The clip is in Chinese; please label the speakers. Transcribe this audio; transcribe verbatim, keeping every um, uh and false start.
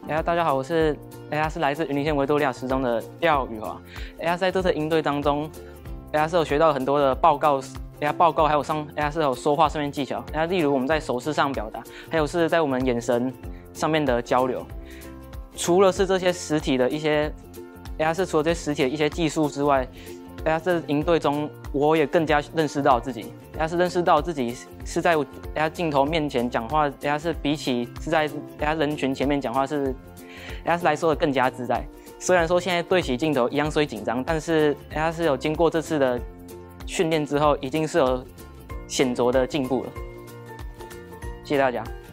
Speaker 1: 哎，大家好，我是哎呀是来自云林县维多利亚十中的廖宇华。哎呀，在这次营队当中，哎呀是有学到很多的报告，哎呀报告还有上哎呀是有说话上面技巧，哎呀例如我们在手势上表达，还有是在我们眼神上面的交流。除了是这些实体的一些，哎呀是除了这些实体的一些技术之外，哎呀这营队中我也更加认识到自己，哎呀是认识到自己是在哎呀镜头面前讲话，哎呀是比起是在哎呀人群前面讲话是，哎呀是来说的更加自在。虽然说现在对起镜头一样虽紧张，但是哎呀是有经过这次的训练之后，已经是有显著的进步了。谢谢大家。